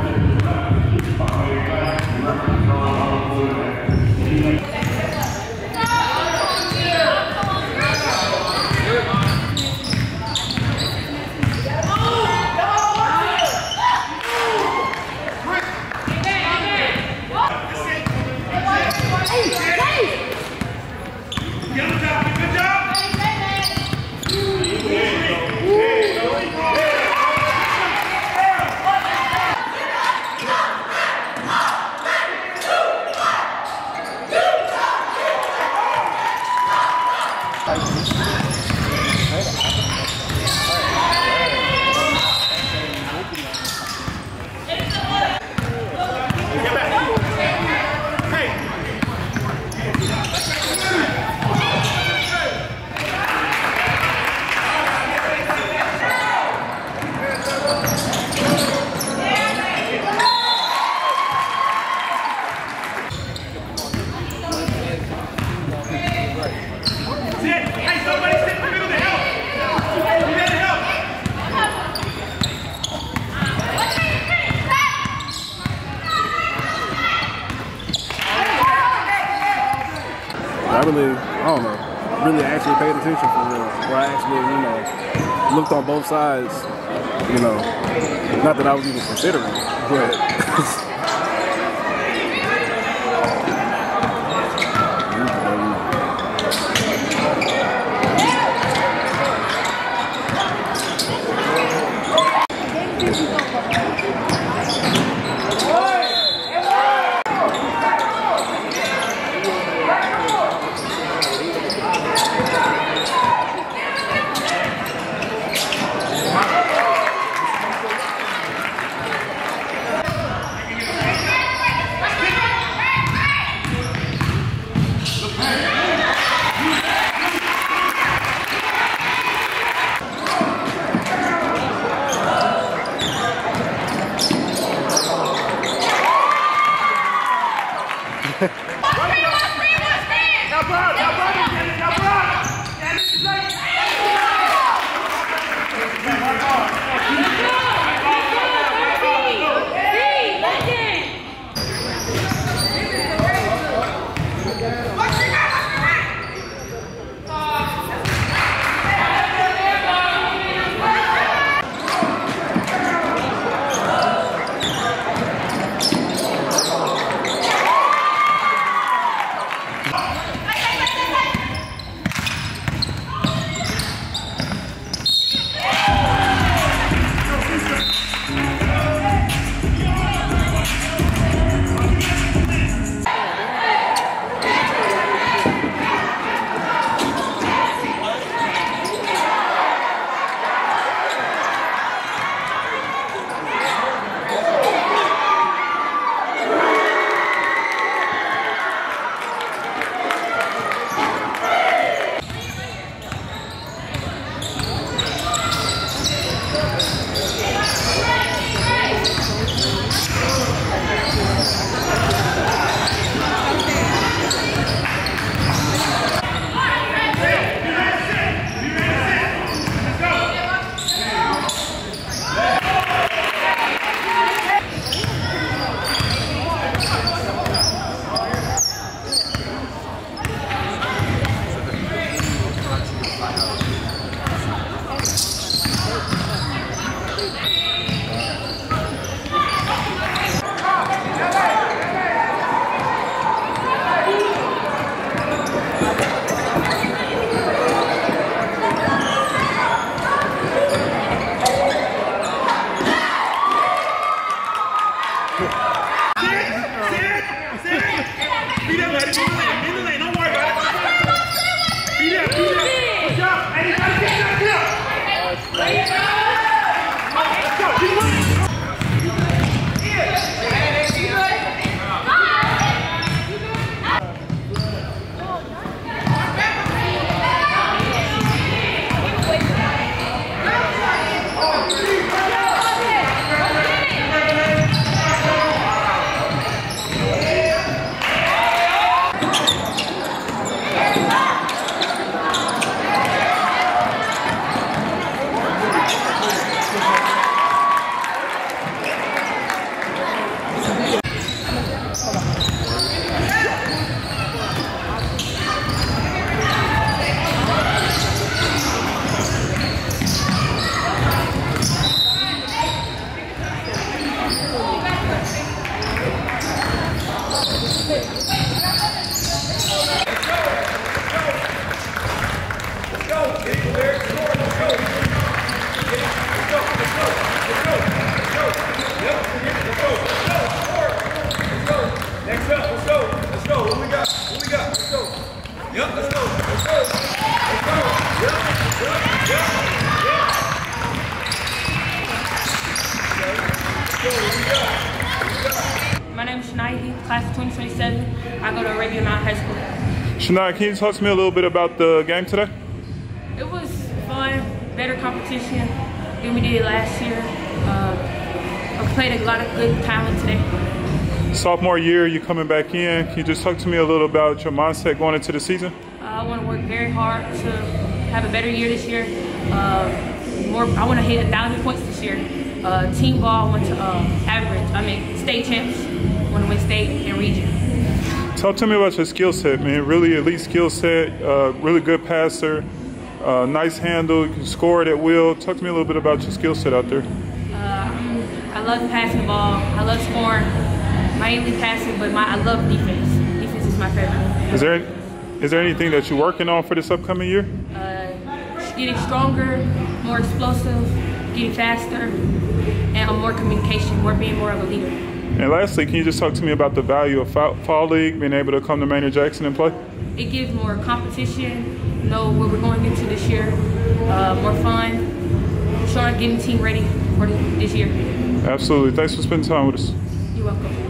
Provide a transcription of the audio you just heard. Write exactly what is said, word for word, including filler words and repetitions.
I really, I don't know, really actually paid attention for real. Where I actually, you know, looked on both sides, you know, not that I was even considering, but My name is Sha'nya, Heath, class of twenty twenty-seven. I go to Arabia Mountain High School. Sha'nya, can you talk to me a little bit about the game today? It was fun, better competition than we did last year. Uh, I played a lot of good talent today. Sophomore year, you coming back in. Can you just talk to me a little about your mindset going into the season? Uh, I want to work very hard to have a better year this year. Uh, more, I want to hit a thousand points this year. Uh, team ball, I want to uh, average. I mean, state champs. I want to win state and region. Talk to me about your skill set, man. Really elite skill set, uh, really good passer, uh, nice handle, you can score it at will. Talk to me a little bit about your skill set out there. Uh, I love passing the ball. I love scoring. Mainly passing, but my, I love defense. Defense is my favorite. Is there, is there anything that you're working on for this upcoming year? Uh, getting stronger, more explosive, getting faster, and more communication, more being more of a leader. And lastly, can you just talk to me about the value of Fall League, being able to come to Maynard Jackson and play? It gives more competition, know what we're going into this year, uh, more fun, trying to get the team ready for this year. Absolutely. Thanks for spending time with us. You're welcome.